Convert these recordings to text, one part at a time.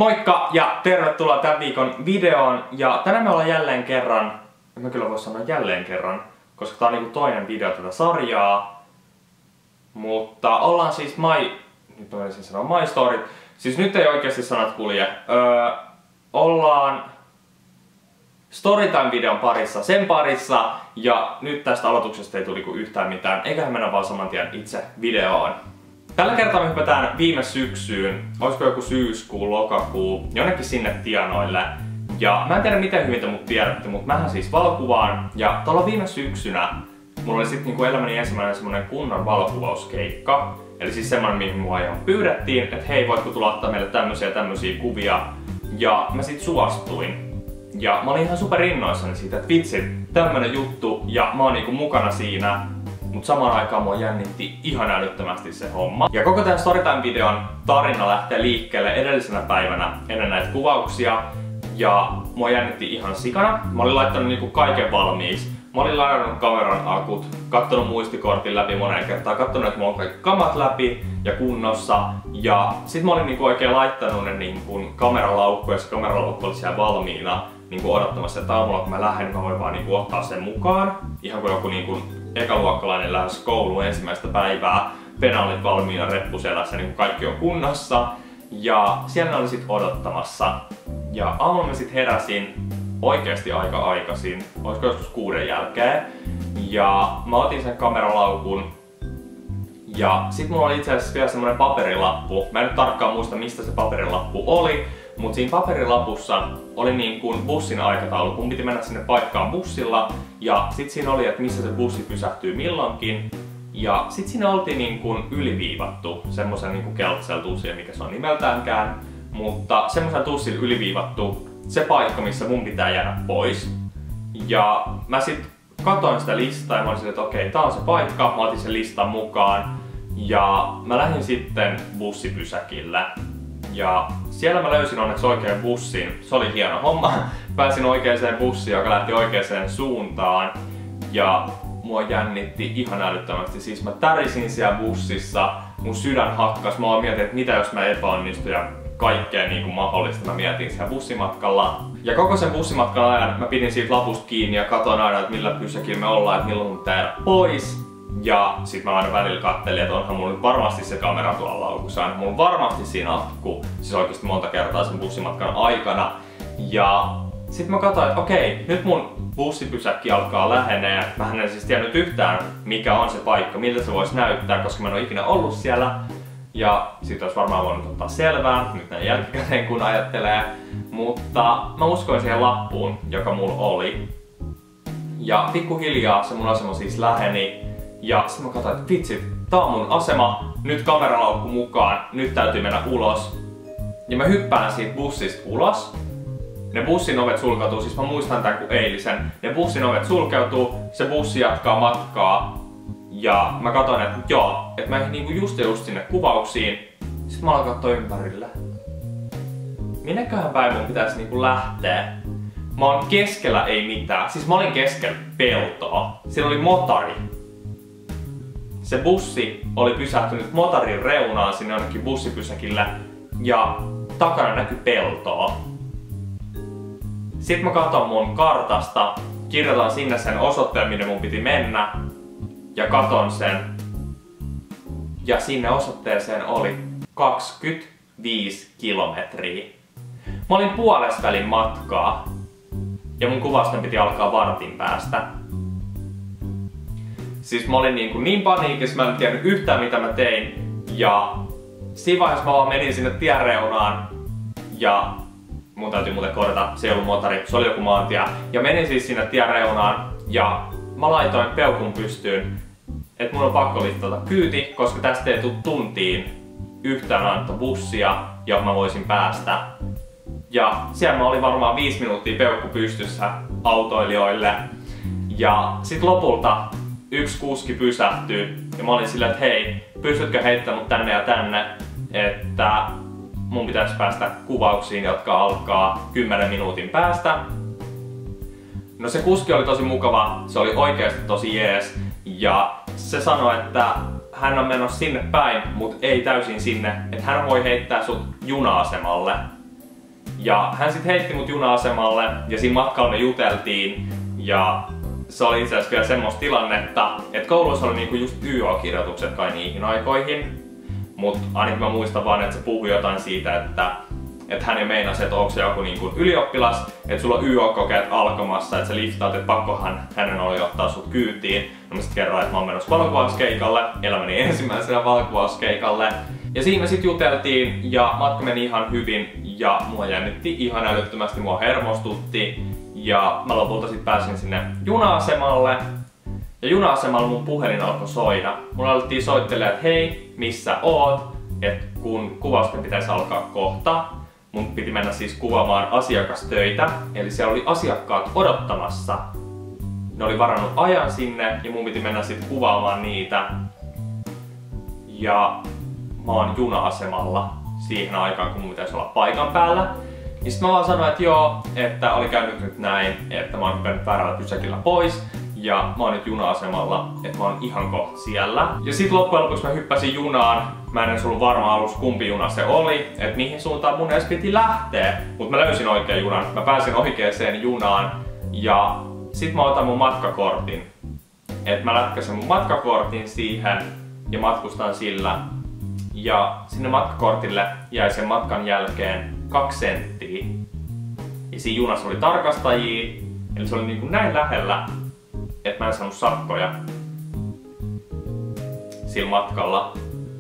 Moikka ja tervetuloa tämän viikon videoon. Ja tänään me ollaan jälleen kerran, en mä kyllä voi sanoa jälleen kerran, koska tää on niinku toinen video tätä sarjaa. Mutta ollaan siis nyt mä voisin sanoa My Story. Siis nyt ei oikeasti sanat kulje. Ollaan Storytime-videon parissa, sen parissa. Ja nyt tästä aloituksesta ei tuli yhtään mitään. Eiköhän mennä vaan saman tien itse videoon. Tällä kertaa me hypätään viime syksyyn, olisiko joku syyskuu, lokakuu, jonnekin sinne tienoille. Ja mä en tiedä miten hyvin te mut tiedätte, mutta mähän siis valokuvaan. Ja tuolla viime syksynä mulla oli sit niinku elämäni ensimmäinen semmonen kunnon valokuvauskeikka. Eli siis semmonen, mihin mua ihan pyydettiin, että hei, voitko tulla ottaa meille tämmösiä kuvia. Ja mä sit suostuin. Ja mä olin ihan super innoissani siitä, että vitsi, tämmönen juttu ja mä oon niinku mukana siinä. Mut samaan aikaan mua jännitti ihan älyttömästi se homma. Ja koko tämän Storytime-videon tarina lähtee liikkeelle edellisenä päivänä ennen näitä kuvauksia. Ja mua jännitti ihan sikana. Mä olin laittanut niinku kaiken valmiiksi. Mä olin ladannut kameran akut, kattonut muistikortin läpi moneen kertaan, kattonut, että mulla on kaikki kamat läpi ja kunnossa. Ja sit mä olin niinku oikein laittanut ne niinku kameralaukkuun, ja se kameralaukku oli siellä valmiina niinku odottamassa, että aamulla kun mä lähden, mä voin vaan niinku ottaa sen mukaan. Ihan kuin joku niinku ekaluokkalainen lähes kouluun ensimmäistä päivää. Penaalit valmiina, reppu selässä, niin kaikki on kunnossa. Ja siellä ne oli sit odottamassa. Ja aamulla mä sit heräsin oikeesti aika aikaisin, olisiko joskus 6 jälkeen. Ja mä otin sen kameralaukun. Ja sit mulla oli itse asiassa vielä semmonen paperilappu. Mä en nyt tarkkaan muista mistä se paperilappu oli. Mut siinä paperilapussa oli niin kuin bussin aikataulu. Mun piti mennä sinne paikkaan bussilla. Ja sit siinä oli, että missä se bussi pysähtyy milloinkin. Ja sit siinä oltiin niin kuin yliviivattu. Semmosen niin kuin keltsel tussia, mikä se on nimeltäänkään. Mutta semmosen tussin yliviivattu se paikka, missä mun pitää jäädä pois. Ja mä sit katoin sitä listaa ja mä olin että okei, tää on se paikka. Mä otin sen listan mukaan. Ja mä lähdin sitten bussipysäkille. Ja siellä mä löysin onneksi oikean bussin. Se oli hieno homma. Pääsin oikeaan bussiin, joka lähti oikeaan suuntaan. Ja mua jännitti ihan älyttömästi. Siis mä tärisin siellä bussissa. Mun sydän hakkas. Mä mietin, että mitä jos mä epäonnistun ja kaikkea niin kuin mahdollista mä mietin siellä bussimatkalla. Ja koko sen bussimatkan ajan mä pidin siitä lapusta kiinni ja katsoin aina, että millä pysäkillä me ollaan, että milloin mun pitää jäädä pois. Ja sit mä aina välillä kattelin, että onhan mulla nyt varmasti se kamera tuolla laukussa. Mulla on varmasti siinä akku, siis oikeesti monta kertaa sen bussimatkan aikana. Ja sit mä katsoin, että okei, nyt mun bussipysäkki alkaa lähenee. Mä en siis tiennyt yhtään mikä on se paikka, miltä se voisi näyttää, koska mä en ole ikinä ollut siellä. Ja sit olisi varmaan voinut ottaa selvää, nyt näin jälkikäteen kun ajattelee. Mutta mä uskoin siihen lappuun, joka mulla oli. Ja pikkuhiljaa se mun asema siis läheni. Ja sitten mä katsoin, että vitsi, tää on mun asema, nyt kameralaukku mukaan, nyt täytyy mennä ulos. Ja mä hyppään siitä bussista ulos. Ne bussin ovet sulkeutuu, siis mä muistan tän kuin eilisen. Ne bussin ovet sulkeutuu, se bussi jatkaa matkaa. Ja mä katsoin, että joo, että mä niinku just sinne kuvauksiin. Sitten mä aloin katsoa ympärille. Minneköhän päin mun pitäisi niinku lähteä? Mä oon keskellä ei mitään, siis mä olin keskellä peltoa. Siellä oli motari. Se bussi oli pysähtynyt motarin reunaan sinne jonnekin bussipysäkille ja takana näkyi peltoa. Sitten mä katson mun kartasta, kirjoitan sinne sen osoitteen, minne mun piti mennä ja katon sen. Ja sinne osoitteeseen oli 25 kilometriä. Mä olin puolesvälin matkaa ja mun kuvausten piti alkaa vartin päästä. Siis mä olin niin paniikissa, mä en tiennyt yhtään mitä mä tein. Ja siinä vaiheessa mä vaan menin sinne tien reunaan. Ja mun täytyy muuten korjata, se ei ollut motari, se oli joku maantie. Ja menin siis sinne tien reunaan ja mä laitoin peukun pystyyn, että mun on pakko liittää kyyti, koska tästä ei tule tuntiin yhtään ainutta bussia, johon mä voisin päästä. Ja siellä mä olin varmaan 5 minuuttia peukku pystyssä autoilijoille. Ja sit lopulta yksi kuski pysähtyi ja mä olin silleen, että hei, pystytkö heittämään mut tänne ja tänne, että mun pitäisi päästä kuvauksiin, jotka alkaa 10 minuutin päästä. No se kuski oli tosi mukava, se oli oikeasti tosi jees ja se sanoi, että hän on menossa sinne päin, mutta ei täysin sinne, että hän voi heittää sut juna-asemalle. Ja hän sitten heitti mut juna-asemalle ja siinä matkalla me juteltiin. Ja se oli itse asiassa vielä semmoista tilannetta, että kouluissa oli niinku just YO-kirjoitukset kai niihin aikoihin. Mut ainakin mä muistan vaan, että se puhui jotain siitä, että hän jo meinasi, että onko se joku niinku ylioppilas, että sulla on YO-kokeet alkamassa, että sä liftaat, että pakkohan hänen oli ottaa sut kyytiin. No mä sit kerroin, että mä oon menossa valokuvauskeikalle, elämäni ensimmäisenä valokuvauskeikalle. Ja siinä me sit juteltiin ja matka meni ihan hyvin ja mua jännitti ihan älyttömästi, mua hermostutti. Ja mä lopulta sit pääsin sinne juna-asemalle. Ja juna-asemalla mun puhelin alkoi soida. Mulla alettiin soittelemaan, että hei, missä oot? Et kun kuvausten pitäisi alkaa kohta. Mun piti mennä siis kuvaamaan asiakastöitä. Eli siellä oli asiakkaat odottamassa. Ne oli varannut ajan sinne ja mun piti mennä sit kuvaamaan niitä. Ja mä oon juna-asemalla siihen aikaan, kun mun pitäisi olla paikan päällä. Ja sit mä vaan sanoin, että joo, että oli käynyt nyt näin, että mä oon hypännyt väärällä pysäkillä pois. Ja mä oon nyt juna-asemalla, että mä oon ihan kohta siellä. Ja sit loppujen lopuksi mä hyppäsin junaan. Mä en edes ollut varma alussa kumpi juna se oli, että mihin suuntaan mun edes piti lähteä. Mut mä löysin oikean junan, mä pääsin oikeeseen junaan. Ja sit mä otan mun matkakortin. Et mä lätkäsen mun matkakortin siihen ja matkustan sillä. Ja sinne matkakortille jäi sen matkan jälkeen 2 senttiä. Ja siinä junassa oli tarkastajia, eli se oli niinku näin lähellä, että mä en saanut sakkoja sillä matkalla.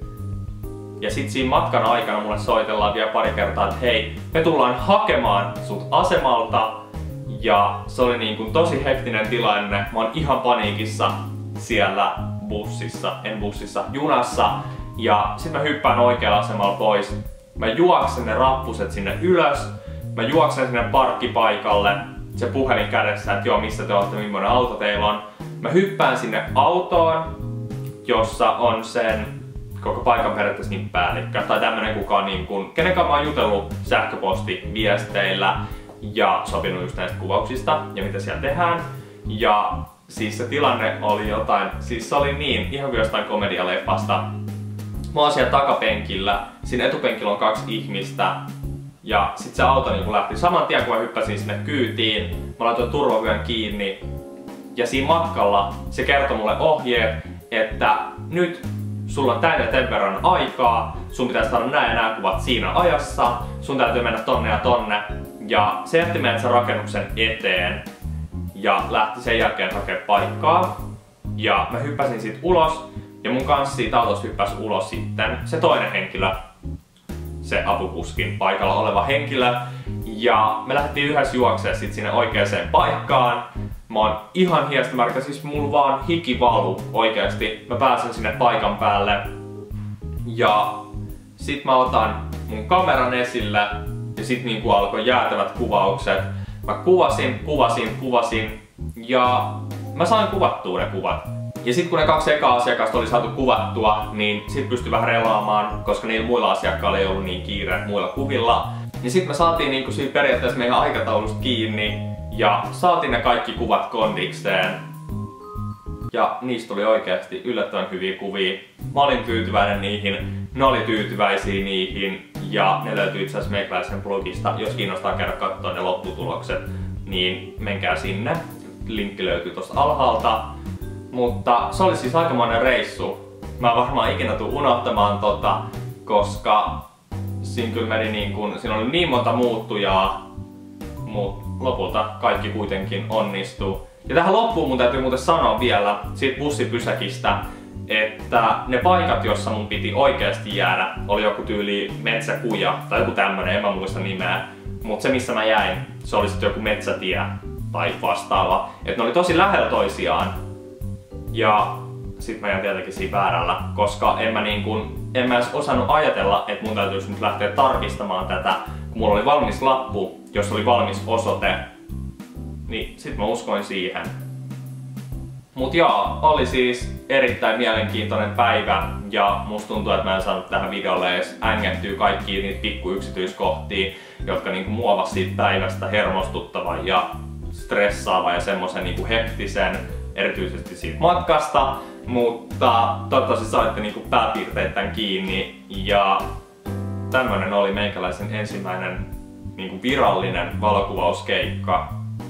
Ja sit siinä matkan aikana mulle soitellaan vielä pari kertaa, että hei, me tullaan hakemaan sut asemalta. Ja se oli niinku tosi hektinen tilanne. Mä oon ihan paniikissa siellä junassa. Ja sit mä hyppään oikealla asemalla pois. Mä juoksen ne rappuset sinne ylös. Mä juoksen sinne parkkipaikalle. Se puhelin kädessä, että joo, missä te olette, millainen auto teillä on. Mä hyppään sinne autoon, jossa on sen koko paikan periaatteessa niin päällikkö. Tai tämmönen kuka on niin kuin, kenen kanssa mä oon jutellut sähköpostiviesteillä ja sopinut just näistä kuvauksista ja mitä siellä tehdään. Ja siis se tilanne oli jotain, siis se oli niin, ihan kuin jostain komedialeffasta. Mä oon siellä takapenkillä, siinä etupenkillä on 2 ihmistä. Ja sit se auto niin lähti saman tien, kun mä hyppäsin sinne kyytiin. Mä laitoin turvavyön kiinni. Ja siinä matkalla se kertoi mulle ohjeet, että nyt sulla on tän ja tän verran aikaa. Sun pitäisi saada nää ja nää kuvat siinä ajassa. Sun täytyy mennä tonne ja tonne. Ja se jätti meidät sen rakennuksen eteen. Ja lähti sen jälkeen hakemaan paikkaa. Ja mä hyppäsin siitä ulos. Ja mun kanssa siitä autosta hyppäsi ulos sitten se toinen henkilö. Se apukuskin paikalla oleva henkilö. Ja me lähdettiin yhdessä juoksemaan sit sinne oikeaan paikkaan. Mä oon ihan hiestomärkä, siis mulla vaan hiki valu oikeesti. Mä pääsen sinne paikan päälle. Ja sit mä otan mun kameran esille. Ja sit niinku alkoi jäätävät kuvaukset. Mä kuvasin. Ja mä sain kuvattua ne kuvat. Ja sit kun ne 2 ekaa asiakasta oli saatu kuvattua, niin sit pystyi vähän relaamaan, koska niillä muilla asiakkailla ei ollut niin kiire muilla kuvilla. Ja sit me saatiin niinku siitä periaatteessa meidän aikataulusta kiinni ja saatiin ne kaikki kuvat kondikseen. Ja niistä tuli oikeasti yllättävän hyviä kuvia. Mä olin tyytyväinen niihin, ne oli tyytyväisiä niihin ja ne löytyy itse asiassa meikäläisen blogista. Jos kiinnostaa käydä katsoa ne lopputulokset, niin menkää sinne. Linkki löytyy tosta alhaalta. Mutta se oli siis aikamoinen reissu. Mä en varmaan ikinä tuu unohtamaan koska siinä kyllä meni niin kun, siinä oli niin monta muuttujaa, mutta lopulta kaikki kuitenkin onnistuu. Ja tähän loppuun mun täytyy muuten sanoa vielä siitä bussipysäkistä, että ne paikat, jossa mun piti oikeasti jäädä, oli joku tyyli Metsäkuja tai joku tämmönen, en mä muista nimeä. Mutta se missä mä jäin, se oli sitten joku metsätie tai vastaava. Et ne oli tosi lähellä toisiaan. Ja sit mä jäin tietenkin siinä väärällä, koska en mä edes osannut ajatella, että mun täytyisi nyt lähteä tarkistamaan tätä, kun mulla oli valmis lappu, jos oli valmis osoite, niin sit mä uskoin siihen. Mut joo, oli siis erittäin mielenkiintoinen päivä ja musta tuntuu, että mä en saanut tähän videolle edes ängettyä kaikkia niitä pikku yksityiskohtia, jotka niinku muovasi siitä päivästä hermostuttavan ja stressaavan ja semmosen niinku hektisen, erityisesti siitä matkasta, mutta toivottavasti saitte niinku pääpiirteittäin kiinni ja tämmönen oli meikäläisen ensimmäinen niinku virallinen valokuvauskeikka.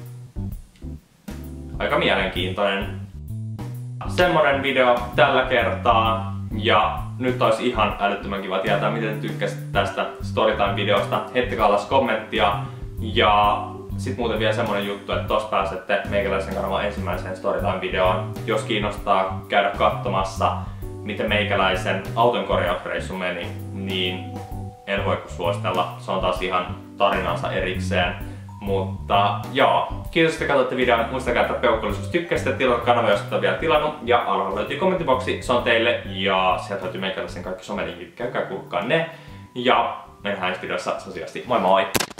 Aika mielenkiintoinen. Semmonen video tällä kertaa. Ja nyt olisi ihan älyttömän kiva tietää, miten tykkäsitte tästä Storytime-videosta. Heittäkää alas kommenttia. Ja sit muuten vielä semmonen juttu, että tossa pääsette meikäläisen kanavan ensimmäiseen Storytime-videoon. Jos kiinnostaa käydä katsomassa, miten meikäläisen auton korjausreissu meni, niin en voi kuin suositella. Se on taas ihan tarinansa erikseen. Mutta joo, kiitos, että katsoitte videon. Muistakaa, että peukkulisuus tykkäsitte, tilata kanava, jos et ole vielä tilannut. Ja alhaalla löytyy kommenttiboksi, se on teille. Ja sieltä löytyy meikäläisen kaikki somelinkit, käykää kurkkaan ne. Ja me nähdään ensi videossa sosiaalisesti. Moi moi!